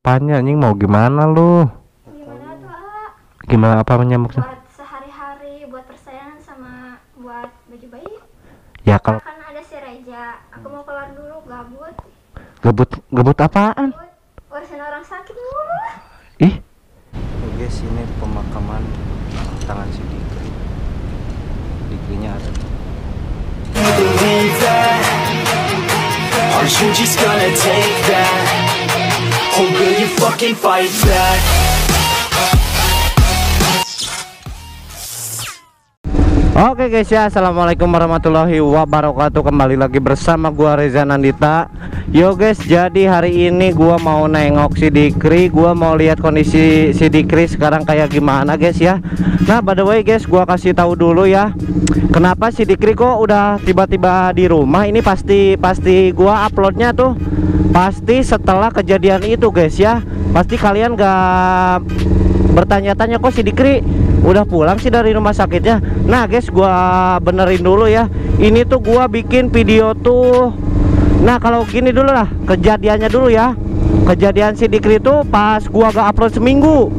apanya anjing, mau gimana lu? Gimana tuh, A? Gimana apa nyamuknya? Buat sehari-hari, buat persaingan sama buat baju bayi. Ya kalau Kan ada si Reja. Aku mau keluar dulu, gabut. gebut apaan? Urusin orang sakit mulu. Ih. Guys, ini pemakaman tangan si Dikri. Dikrinya ada tuh. Believe that? Are you just gonna take that? Or will you fucking fight back? Oke guys ya, assalamualaikum warahmatullahi wabarakatuh. Kembali lagi bersama gua Reza Nandita. Yo guys, jadi hari ini gua mau nengok si Dikri. Gua mau lihat kondisi si Dikri sekarang kayak gimana guys ya. Nah by the way guys, gua kasih tahu dulu ya, kenapa si Dikri kok udah tiba-tiba di rumah. Ini pasti gua uploadnya tuh pasti setelah kejadian itu guys ya. Pasti kalian gak bertanya-tanya kok si Dikri udah pulang sih dari rumah sakitnya. Nah guys, gua benerin dulu ya. Ini tuh gua bikin video tuh. Nah kalau gini dulu lah kejadiannya dulu ya. Kejadian si Dikri tuh pas gua gak upload seminggu.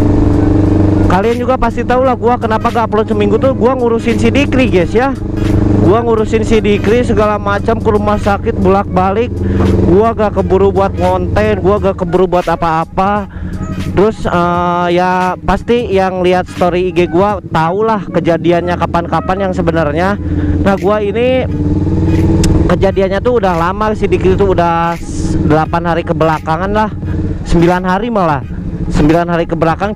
Kalian juga pasti tahu lah gua kenapa gak upload seminggu tuh. Gua ngurusin si Dikri guys ya. Gua ngurusin si Dikri segala macam, ke rumah sakit bolak-balik. Gua gak keburu buat konten, gua gak keburu buat apa-apa. Terus ya pasti yang lihat story IG gua tahulah kejadiannya kapan-kapan yang sebenarnya. Nah gua ini kejadiannya tuh udah lama, si Dikri tuh udah 8 hari kebelakangan lah, 9 hari malah 9 hari kebelakang.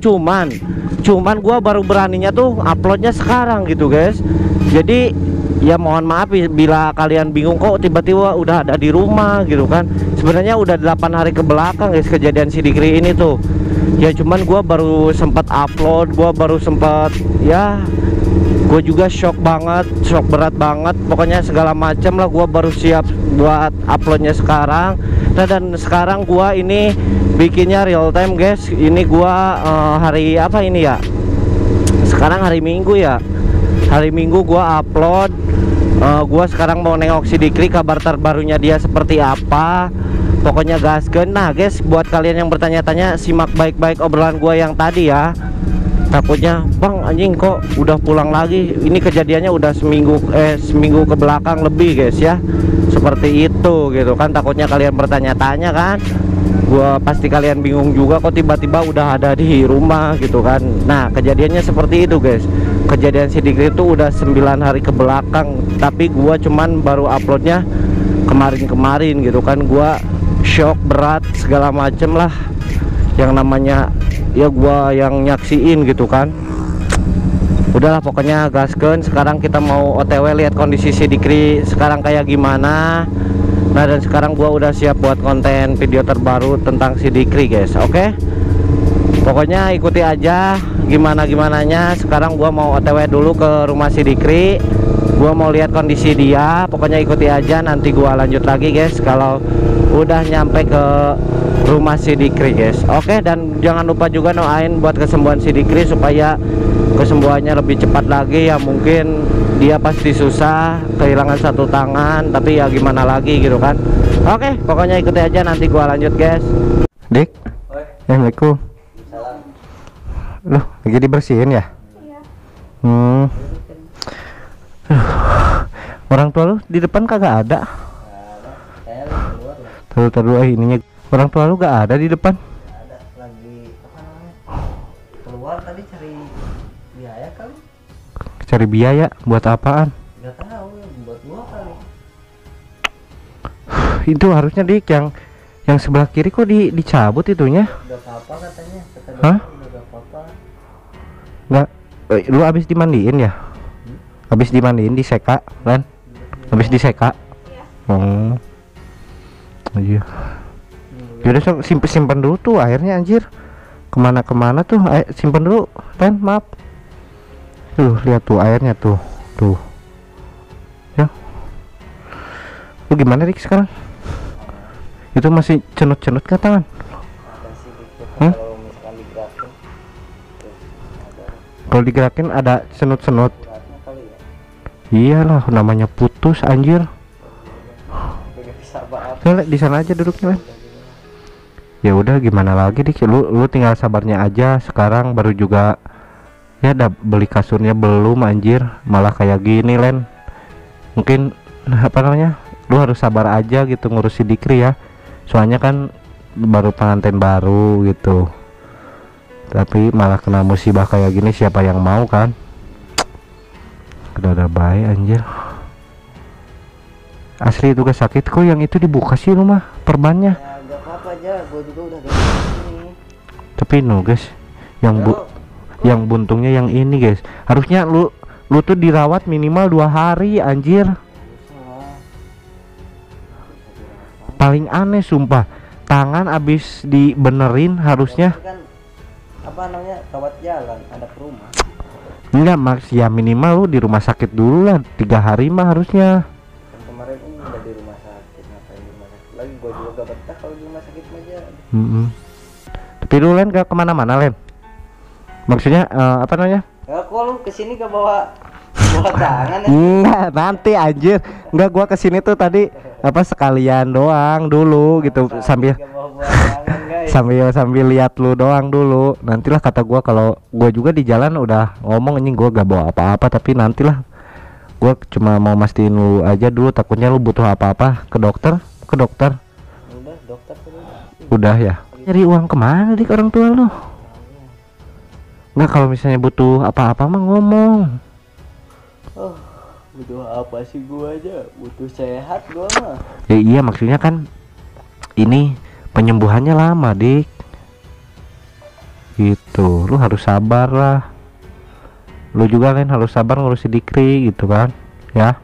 Cuman gua baru beraninya tuh uploadnya sekarang gitu guys. Jadi ya mohon maaf bila kalian bingung kok tiba-tiba udah ada di rumah gitu kan. Sebenarnya udah 8 hari kebelakang guys kejadian si Dikri ini tuh. Ya cuman gua baru sempat upload, gua baru sempat ya, gue juga shock berat banget, pokoknya segala macam lah. Gua baru siap buat uploadnya sekarang. Nah dan sekarang gua ini bikinnya real time guys. Ini gua hari apa ini ya, sekarang hari Minggu ya. Hari Minggu gua upload. Gua sekarang mau nengok si Dikri, kabar terbarunya dia seperti apa. Pokoknya gaskeun. Nah guys, buat kalian yang bertanya-tanya, simak baik-baik obrolan gua yang tadi ya. Takutnya bang anjing kok udah pulang lagi. Ini kejadiannya udah seminggu ke belakang lebih guys ya. Seperti itu gitu kan. Takutnya kalian bertanya-tanya kan. Gua pasti kalian bingung juga kok tiba-tiba udah ada di rumah gitu kan. Nah kejadiannya seperti itu guys. Kejadian si Dikri itu udah 9 hari ke belakang, tapi gua cuman baru uploadnya kemarin gitu kan. Gua shock berat segala macem lah, yang namanya ya gua yang nyaksiin gitu kan. Udahlah pokoknya gaskeun. Sekarang kita mau OTW lihat kondisi si Dikri sekarang kayak gimana. Nah dan sekarang gua udah siap buat konten video terbaru tentang si Dikri guys. Oke, pokoknya ikuti aja gimana-gimananya. Sekarang gua mau OTW dulu ke rumah si Dikri. Gua mau lihat kondisi dia. Pokoknya ikuti aja, nanti gua lanjut lagi guys kalau udah nyampe ke rumah si Dikri guys. Oke, dan jangan lupa juga doain buat kesembuhan si Dikri supaya kesembuhannya lebih cepat lagi ya. Mungkin dia pasti susah, kehilangan satu tangan, tapi ya gimana lagi gitu kan. Oke, pokoknya ikuti aja, nanti gua lanjut guys. Dik, assalamualaikum. Loh, lagi dibersihin ya? Iya. Orang tua lu di depan kagak ada? Terus ininya orang tua lu gak ada di depan? Ada, lagi apa namanya, keluar tadi cari biaya kali. Cari biaya buat apaan? Gak tahu, buat gua kali. Itu harusnya Dik yang sebelah kiri kok dicabut itunya. Udah apa-apa katanya, kata Hah? dokter udah apa-apa. Nggak, lu abis dimandiin ya? Abis dimandiin diseka kan? Abis diseka? Iya. Oh iya. Yaudah simpan dulu tuh airnya anjir. Kemana tuh simpan dulu Ren, maaf. Tuh lihat tuh airnya tuh ya. Lu gimana Rik sekarang? Itu masih cenut-cenut ke tangan? Ada sih dikit, Hmm? kalau misalkan digerakin tuh, ada Kalau digerakin ada cenut-cenut. beratnya kali ya. Iyalah namanya putus anjir. Gak bisa apa-apa. Soalnya di sana aja duduknya kan. Ya udah gimana lagi dik, lu tinggal sabarnya aja. Sekarang baru juga ya udah beli kasurnya belum anjir, malah kayak gini Len. Mungkin apa namanya, lu harus sabar aja gitu ngurus si Dikri ya, soalnya kan baru pengantin baru gitu, tapi malah kena musibah kayak gini, siapa yang mau kan. Udah baik anjir, asli itu gak sakit kok. Yang itu dibuka sih rumah perbannya Ya gak apa-apa aja, gue juga udah gak ini. tapi no guys, yang yang buntungnya yang ini guys, harusnya lu tuh dirawat minimal 2 hari anjir. Paling aneh sumpah, tangan abis dibenerin harusnya kan apa namanya, rawat jalan ada ke rumah. enggak Max, ya minimal lu di rumah sakit dulu lah 3 hari mah harusnya. Kan kemarin ini udah di rumah sakit, ngapain di rumah sakit lagi, gue juga gak betah kalau di rumah sakit aja. Tapi lu Len gak kemana-mana Len, maksudnya apa namanya. Ya kok lu kesini gak bawa tangan ya? Enggak, nanti anjir. Enggak, gua kesini tuh tadi apa sekalian doang dulu gitu, sambil Gak bawa tangan guys. sambil lihat lu doang dulu. Nantilah kata gua, kalau gua juga di jalan udah ngomong anjing gua gak bawa apa-apa, tapi nantilah gua cuma mau mastiin lu aja dulu, takutnya lu butuh apa-apa ke dokter. Udah dokter terus. Udah ya. Nyari uang kemana dik orang tua lu? Enggak, kalau misalnya butuh apa-apa mah ngomong. Oh, butuh apa sih, gua aja butuh sehat gua mah. Ya iya, maksudnya kan ini penyembuhannya lama dik, gitu. Lu harus sabar lah, lu juga kan harus sabar ngurus si Dikri gitu kan ya.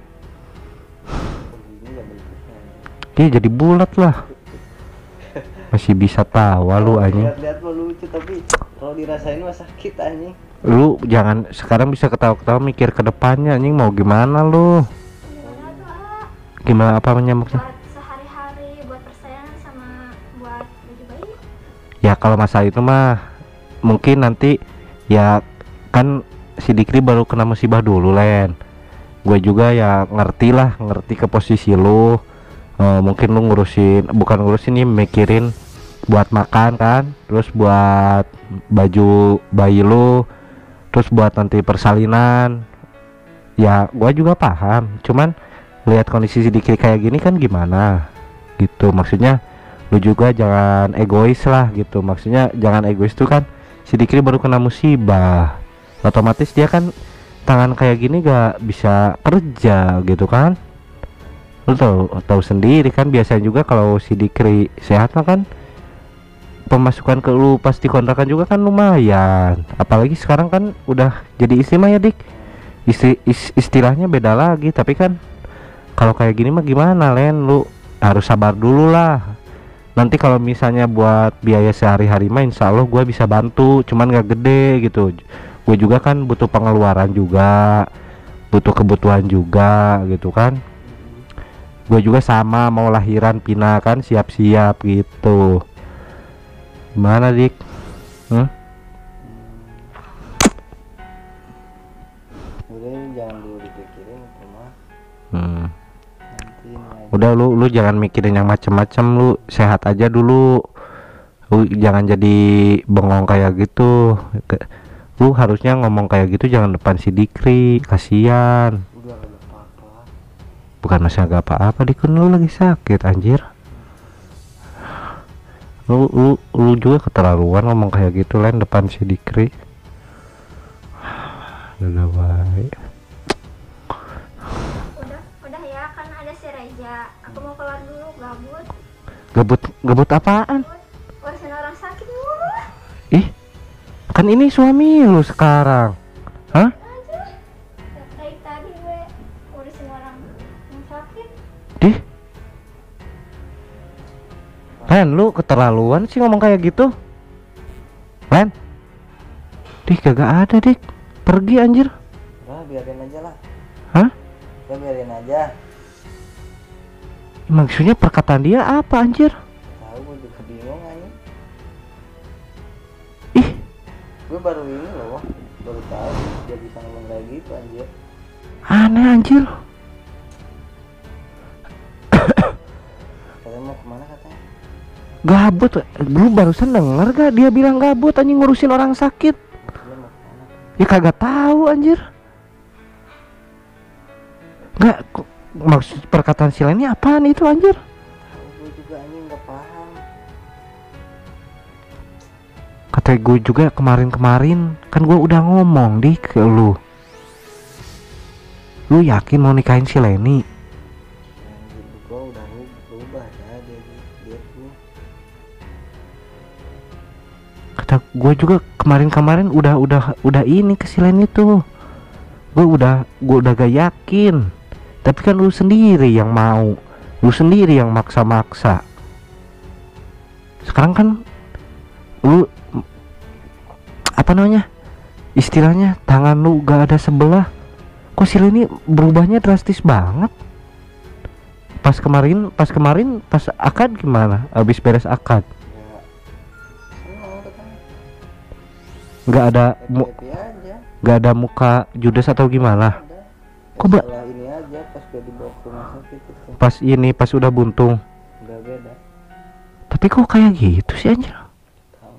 Dia jadi bulat lah, masih bisa tawa lu anjing. Lihat-lihat mah lucu, tapi kalau dirasain mah sakit anjing. Lu jangan sekarang bisa ketawa-ketawa, mikir ke depannya anjing. Mau gimana lu? Gimana tuh ah? Gimana apa nyamuknya? Buat sehari-hari, buat persayangan sama buat baju bayi. Ya kalau masa itu mah mungkin nanti ya, kan si Dikri baru kena musibah dulu Len. Gue juga ya ngerti ke posisi lu. Mungkin lu bukan ngurusin nih, mikirin buat makan kan, terus buat baju bayi lu, terus buat nanti persalinan. Ya gue juga paham, cuman lihat kondisi si Dikri kayak gini kan gimana gitu. Maksudnya lu juga jangan egois lah gitu. Maksudnya jangan egois tuh kan, si Dikri baru kena musibah, otomatis dia kan tangan kayak gini gak bisa kerja gitu kan. Lu tahu sendiri kan, biasanya juga kalau si Dikri sehat mah kan pemasukan ke lu pasti kontrakan juga kan lumayan. Apalagi sekarang kan udah jadi istri mah ya dik, istilahnya beda lagi. Tapi kan kalau kayak gini mah gimana Len, lu harus sabar dulu lah. Nanti kalau misalnya buat biaya sehari-hari mah insya Allah gue bisa bantu, cuman gak gede gitu. Gue juga kan butuh pengeluaran juga, butuh kebutuhan juga gitu kan. Gue juga sama mau lahiran Pina kan, siap-siap gitu. Gimana dik? Udah jangan dulu dipikirin itu mah. Nanti Udah lu jangan mikirin yang macem-macem, lu sehat aja dulu. Lu jangan jadi bengong kayak gitu. Lu harusnya ngomong kayak gitu jangan depan si Dikri, kasihan. udah gak ada apa-apa. Bukan masalah gak apa-apa dik, kan lu lagi sakit anjir. Lu juga keterlaluan ngomong kayak gitu Len depan si Dikri. Udah baik. Udah ya, kan ada si Reja. Aku mau keluar dulu, gabut. Gabut apaan? Urusin orang sakit mulu. Ih, kan ini suami lu sekarang. Hah? Aja. Dari tadi gue urusin orang yang sakit. Dih, Len, lu keterlaluan sih ngomong kayak gitu. Len, Dik kagak ada dik, pergi anjir. Udah biarin aja lah. Hah? Udah biarin aja. Maksudnya perkataan dia apa anjir? Tahu gue juga bingung aja. Ih, Gue baru ini loh, baru tahu dia bisa ngomong kayak gitu anjir. aneh anjir. Katanya mau kemana katanya? Gabut. Lu barusan denger gak dia bilang gabut anjing ngurusin orang sakit? Maksudnya mau kemana? Ya kagak tahu anjir. Nggak, maksud perkataan si Leni apaan itu anjir? Gue juga anjing nggak paham. Kata gue juga kemarin-kemarin kan gue udah ngomong di ke lu. Lu yakin mau nikahin si Leni? Yang gue udah berubah ya dia tuh. Kata gue juga kemarin-kemarin udah ini ke si Leni tuh. Gue udah gak yakin. Tapi kan lu sendiri yang mau, lu sendiri yang maksa-maksa. Sekarang kan lu apa namanya? Istilahnya tangan lu gak ada sebelah. Kok si Leni berubahnya drastis banget? Pas kemarin pas akad gimana? Abis beres akad Ya seneng tuh kan. nggak ada Happy aja. nggak ada muka judes atau gimana? Ada. Kok Setelah ini aja pas gue dibawa ke rumah sakit itu pas udah buntung. udah beda. Tapi kok kayak gitu sih anjir? Tahu.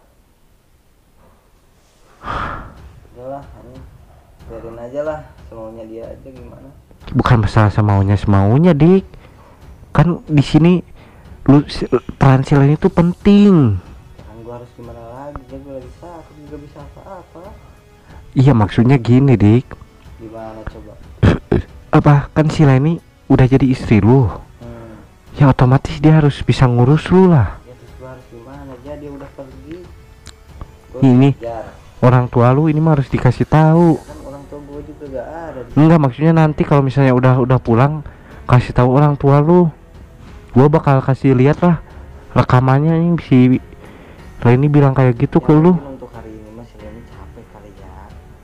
Udahlah, ini biarin aja lah, semaunya dia aja gimana. Bukan masalah semaunya Dik. Kan di sini lu peran si Leni itu penting. Kan gue harus gimana lagi, dia gue lagi sakit juga bisa apa-apa. Iya maksudnya gini Dik. Gimana coba? Apa kan si Leni udah jadi istri lu? Ya otomatis dia harus bisa ngurus lu lah. Ya terus gue harus gimana? Dia udah pergi. Gua Ini kejar. orang tua lu ini mah harus dikasih tahu. Kan orang tua gue juga gak ada di Enggak, maksudnya nanti kalau misalnya udah pulang kasih tahu orang tua lu. Gua bakal kasih lihat lah rekamannya yang si Leni bilang kayak gitu ke lu. Mungkin untuk hari ini masih ini capek kali ya.